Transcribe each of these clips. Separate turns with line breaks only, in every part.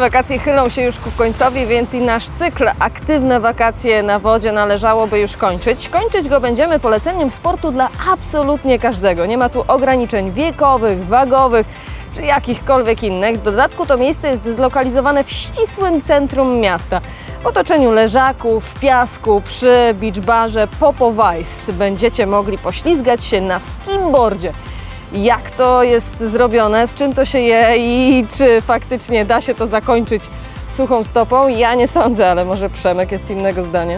Wakacje chylą się już ku końcowi, więc i nasz cykl Aktywne wakacje na wodzie należałoby już kończyć. Kończyć go będziemy poleceniem sportu dla absolutnie każdego. Nie ma tu ograniczeń wiekowych, wagowych czy jakichkolwiek innych. W dodatku to miejsce jest zlokalizowane w ścisłym centrum miasta. W otoczeniu leżaków, piasku, przy beach barze Popovice będziecie mogli poślizgać się na skimboardzie. Jak to jest zrobione, z czym to się je i czy faktycznie da się to zakończyć suchą stopą? Ja nie sądzę, ale może Przemek jest innego zdania.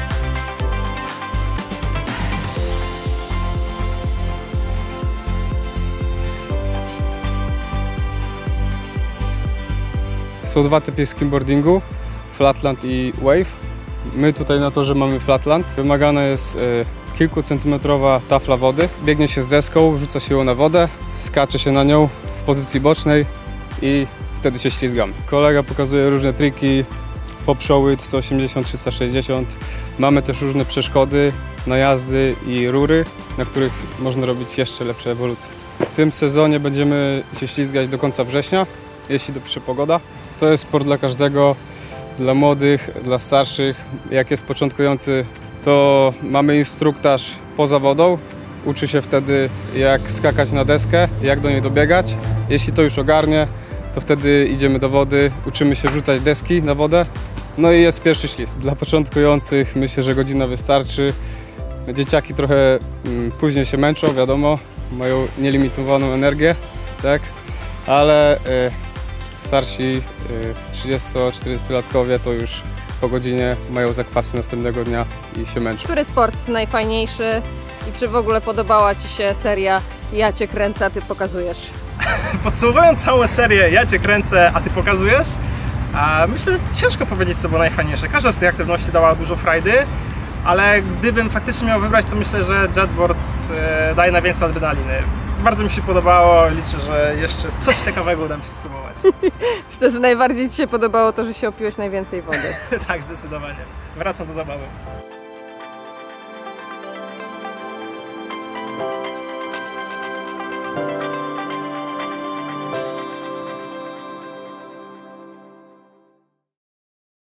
Są dwa typy skimboardingu, flatland i wave. My tutaj na torze mamy flatland. Wymagana jest kilkucentymetrowa tafla wody. Biegnie się z deską, rzuca się ją na wodę, skacze się na nią w pozycji bocznej i wtedy się ślizgamy. Kolega pokazuje różne triki, popszoły 180, 360. Mamy też różne przeszkody, najazdy i rury, na których można robić jeszcze lepsze ewolucje. W tym sezonie będziemy się ślizgać do końca września, jeśli dopisze pogoda. To jest sport dla każdego, dla młodych, dla starszych. Jak jest początkujący, to mamy instruktaż poza wodą. Uczy się wtedy, jak skakać na deskę, jak do niej dobiegać. Jeśli to już ogarnie, to wtedy idziemy do wody, uczymy się rzucać deski na wodę. No i jest pierwszy ślizg. Dla początkujących myślę, że godzina wystarczy. Dzieciaki trochę później się męczą, wiadomo, mają nielimitowaną energię, tak? Ale starsi 30-40-latkowie to już po godzinie mają zakwasy następnego dnia i się męczą.
Który sport najfajniejszy i czy w ogóle podobała Ci się seria Ja Cię kręcę, a Ty pokazujesz?
Podsumowując całą serię Ja Cię kręcę, a Ty pokazujesz, myślę, że ciężko powiedzieć, co było najfajniejsze. Każda z tych aktywności dała dużo frajdy, ale gdybym faktycznie miał wybrać, to myślę, że jetboard daje najwięcej adrenaliny. Bardzo mi się podobało, liczę, że jeszcze coś ciekawego uda mi się spróbować.
Myślę, że najbardziej Ci się podobało to, że się opiłeś najwięcej wody.
Tak, zdecydowanie. Wracam do zabawy.